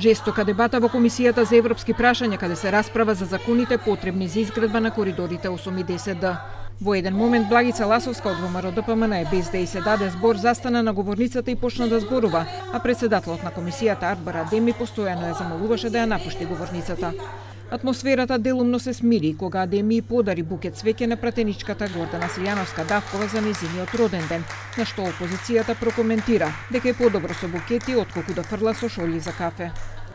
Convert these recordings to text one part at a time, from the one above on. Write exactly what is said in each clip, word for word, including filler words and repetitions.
Жестока дебата во Комисијата за европски прашања, каде се расправа за законите потребни за изградба на коридорите осум и десет Д. Во еден момент Благица Ласовска од ВМРО Д П М Н без да и се даде збор застана на говорницата и почна да зборува, а председателот на комисијата Арбар Адеми постојано ја замолуваше да ја напушти говорницата. Атмосферата делумно се смири кога Адеми подари букет цвеќе на пратеничката Гордана Силјановска Давкова за нејзиниот роден ден, на што опозицијата прокоментира дека е подобро со букети отколку да фрла со шолји за кафе.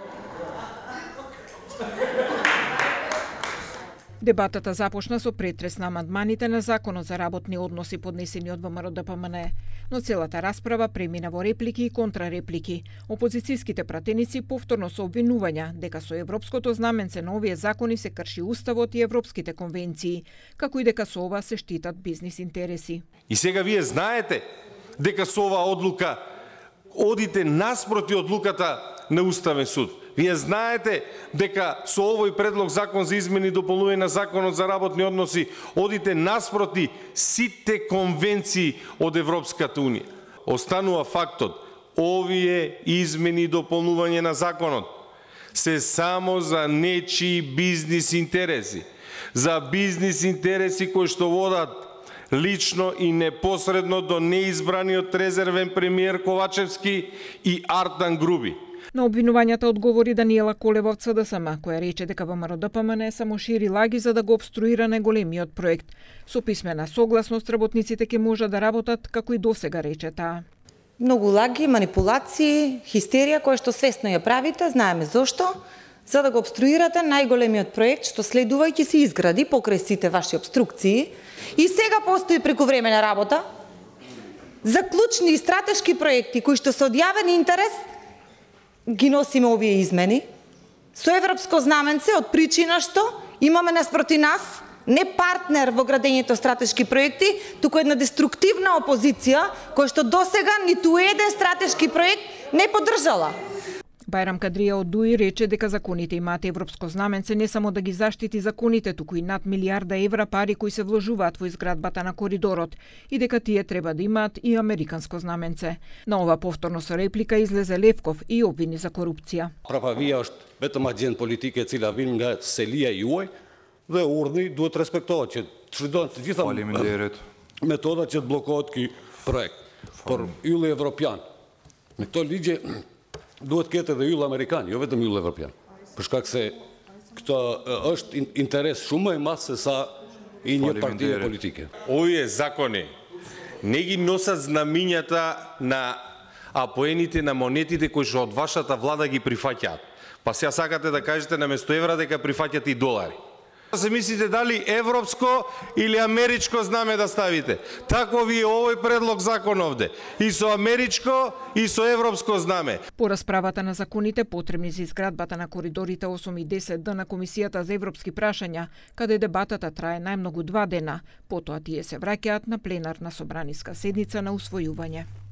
Дебатата започна со претрес на амандманите на Законот за работни односи поднесени од ВМРО Д П М Н, но целата расправа премина во реплики и контрареплики. Опозицијските пратеници повторно со обвинувања дека со европското знаменце на овие закони се крши уставот и европските конвенции, како и дека со ова се штитат бизнис интереси. И сега вие знаете дека со оваа одлука одите наспроти одлуката на Уставен суд. Вие знаете дека со овој предлог закон за измени и дополнување на Законот за работни односи одите наспроти сите конвенции од Европската унија. Останува фактот, овие измени и дополнување на законот се само за нечии бизнис интереси, за бизнис интереси кои што водат лично и непосредно до неизбраниот резервен премиер Ковачевски и Артан Груби. На обвинувањата одговори Даниела Колева од С Д С М, која рече дека ВМРО Д П М Н само шири лаги за да го обструира најголемиот проект. Со писмена согласност работниците ќе можат да работат како и досега, рече таа. Многу лаги, манипулации, хистерија која што свесно ја правите, знаеме зошто, за да го обструирате најголемиот проект што следувајќи се изгради покрај сите ваши обструкции и сега постои прековременна работа за клучни и стратешки проекти кои што се од јавен интерес ги носиме овие измени со европско знаменце од причина што имаме наспроти нас не партнер во градењето стратешки проекти, туку една деструктивна опозиција која што досега ниту еден стратешки проект не поддржала. Бајрам Кадрија од ДУИ рече дека законите имаат европско знаменце не само да ги заштити законите, туку и над милиарда евра пари кои се вложуваат во изградбата на коридорот и дека тие треба да имаат и американско знаменце. На ова повторно со реплика излезе Левков и обвини за корупција. Прававија është vetëm агент политike e cila vjen nga selia juaj dhe urdhni duhet respektohet që çdo të gjitha metodat që të bllokohet ky projekt. Por ylli evropian me këto ligje duhet ketë edhe yll amerikan, jo vetëm yll evropian. Për shkak se këto është interes shumë më i madh se sa i një partije politike. Овие закони не ги носат знамињата на апоените на монетите кои што од вашата влада ги прифаќаат. Па сега сакате да кажете наместо евра дека прифаќате и долари. Се мислите дали европско или америчко знаме да ставите. Такво ви е овој предлог закон овде. И со америчко и со европско знаме. По расправата на законите потребни за изградбата на коридорите осум и десет Д на Комисијата за европски прашања, каде дебатата трае најмногу два дена, потоа тие се враќаат на пленарна собраниска седница на усвојување.